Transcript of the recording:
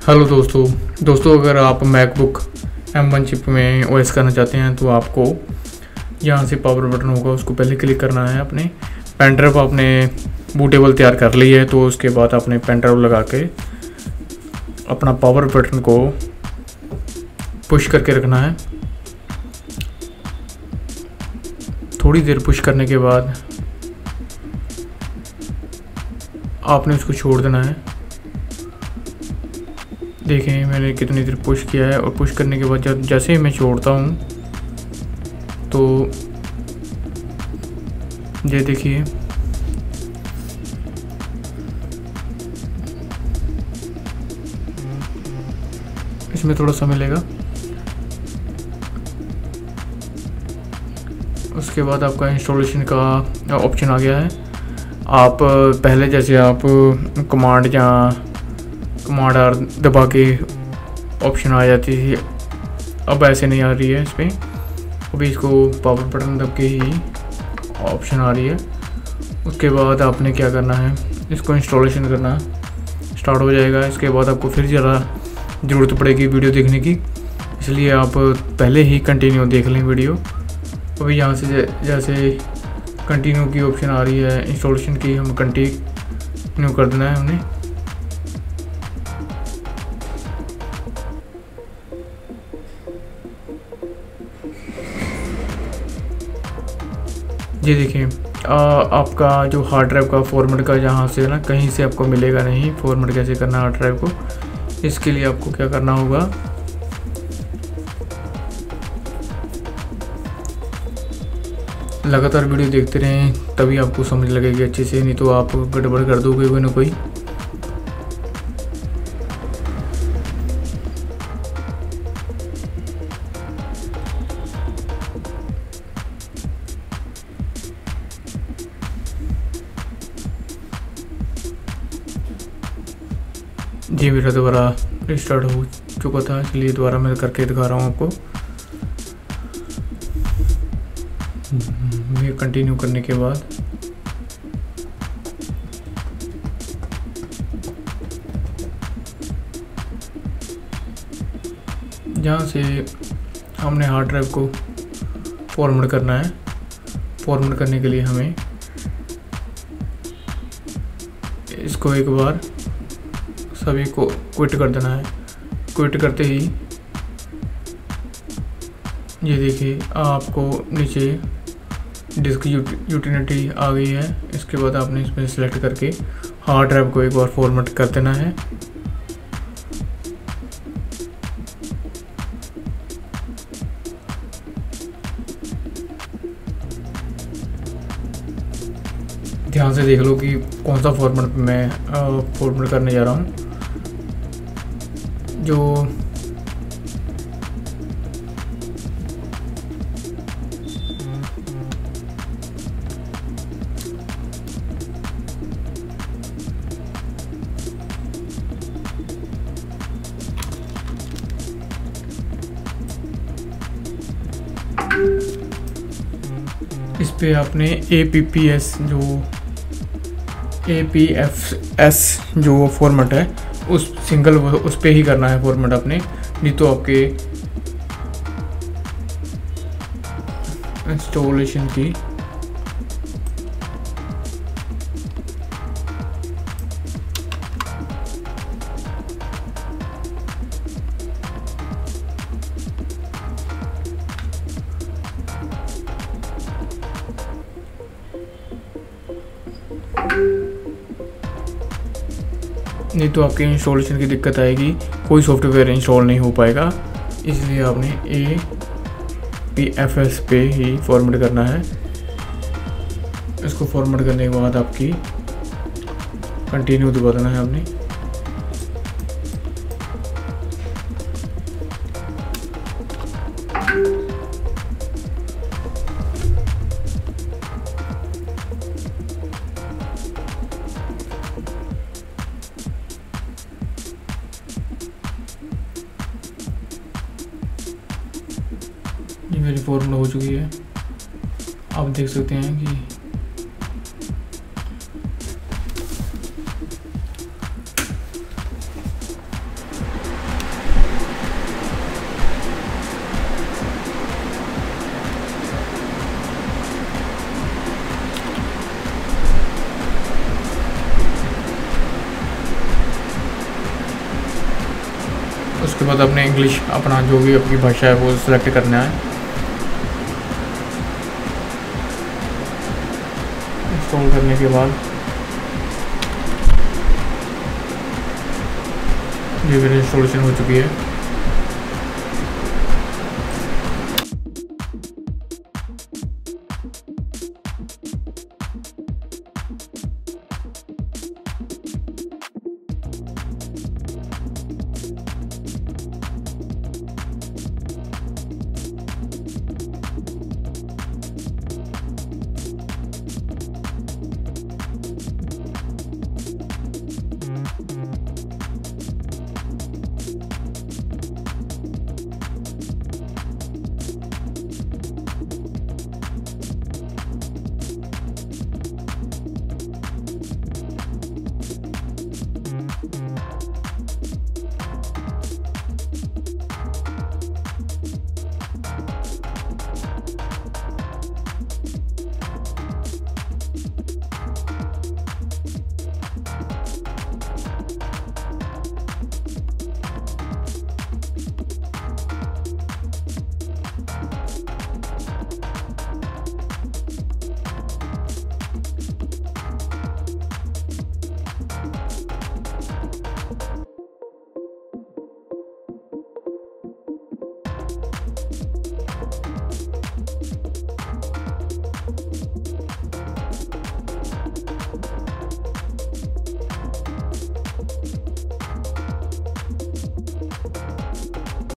Hello दोस्तों अगर आप मैकबुक M1 चिप में ओएस करना चाहते हैं तो आपको यहाँ से पावर बटन होगा, उसको पहले क्लिक करना है। अपने पेन ड्राइव आपने बूटेबल तैयार कर ली है तो उसके बाद अपने पेन ड्राइव लगा के अपना पावर बटन को पुश करके रखना है। थोड़ी देर पुश करने के बाद आपने उसको छोड़ देना है। देखें मैंने कितनी देर पुश किया है, और पुश करने के बाद जैसे ही मैं छोड़ता हूँ तो ये देखिए इसमें थोड़ा समय लेगा। उसके बाद आपका इंस्टॉलेशन का ऑप्शन आ गया है। आप पहले जैसे आप कमांड आर दबा के ऑप्शन आ जाती थी, अब ऐसे नहीं आ रही है। इस पर अभी इसको पावर बटन दब के ही ऑप्शन आ रही है। उसके बाद आपने क्या करना है, इसको इंस्टॉलेशन करना स्टार्ट हो जाएगा। इसके बाद आपको फिर ज़रा ज़रूरत पड़ेगी वीडियो देखने की, इसलिए आप पहले ही कंटिन्यू देख लें वीडियो। अभी यहाँ से जैसे कंटिन्यू की ऑप्शन आ रही है इंस्टॉलेशन की, हम कंटिन्यू कर देना है हमने। ये देखिए आपका जो हार्ड ड्राइव का फॉर्मेट का जहाँ से ना कहीं से आपको मिलेगा नहीं फॉर्मेट कैसे करना हार्ड ड्राइव को। इसके लिए आपको क्या करना होगा, लगातार वीडियो देखते रहें तभी आपको समझ लगेगी अच्छे से, नहीं तो आप गड़बड़ कर दोगे कोई ना कोई। जी मेरा दोबारा रिस्टार्ट हो चुका था, इसलिए दोबारा मैं करके दिखा रहा हूँ आपको। ये कंटिन्यू करने के बाद जहाँ से हमने हार्ड ड्राइव को फॉर्मेट करना है, फॉर्मेट करने के लिए हमें इसको एक बार सभी को क्विट कर देना है। क्विट करते ही ये देखिए आपको नीचे डिस्क यूटिलिटी आ गई है। इसके बाद आपने इसमें सेलेक्ट करके हार्ड ड्राइव को एक बार फॉर्मेट कर देना है। ध्यान से देख लो कि कौन सा फॉर्मेट मैं फॉर्मेट करने जा रहा हूँ। जो इस पे आपने APFS जो फॉर्मेट है उस सिंगल उस पे ही करना है फॉर्मेट आपने, नहीं तो आपके इंस्टॉलेशन की नहीं तो आपके इंस्टॉलेशन की दिक्कत आएगी, कोई सॉफ्टवेयर इंस्टॉल नहीं हो पाएगा। इसलिए आपने APFS पे ही फॉर्मेट करना है। इसको फॉर्मेट करने के बाद आपकी कंटिन्यू दबा देना है आपने। ये मेरी फॉर्मूला हो चुकी है, आप देख सकते हैं कि उसके बाद अपने इंग्लिश अपना जो भी आपकी भाषा है वो सिलेक्ट करना है। इंस्टॉल करने के बाद ये मेरी इंस्टॉलेशन हो चुकी है।